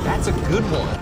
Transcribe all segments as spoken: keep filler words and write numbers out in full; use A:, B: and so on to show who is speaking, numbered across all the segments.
A: That's a good one.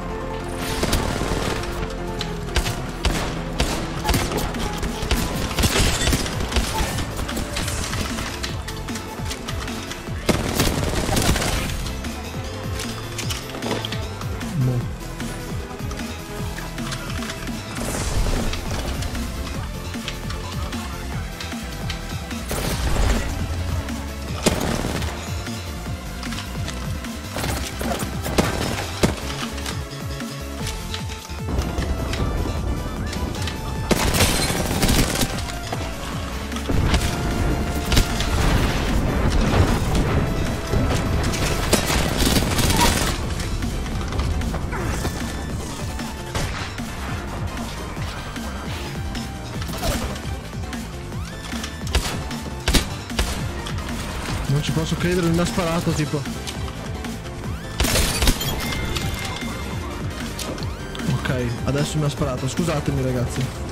B: Non ci posso credere, mi ha sparato tipo. Ok, adesso mi ha sparato, scusatemi ragazzi.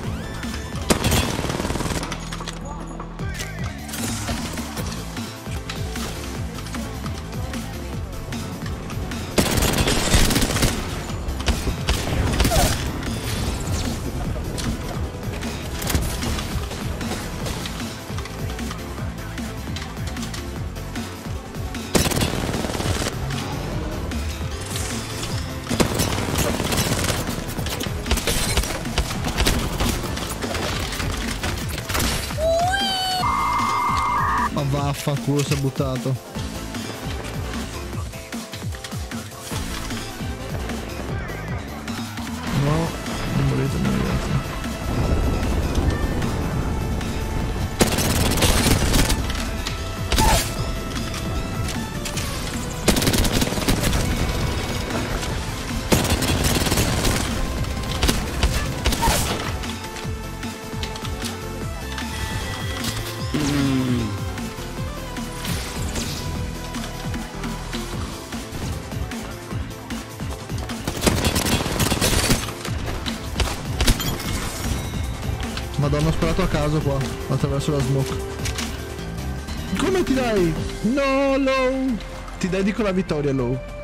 B: Ma vaffanculo, si è buttato. No, non morite mai ragazzi. Madonna, ho sparato a caso qua, attraverso la smoke. Come ti dai? No, Low! Ti dedico la vittoria, Low.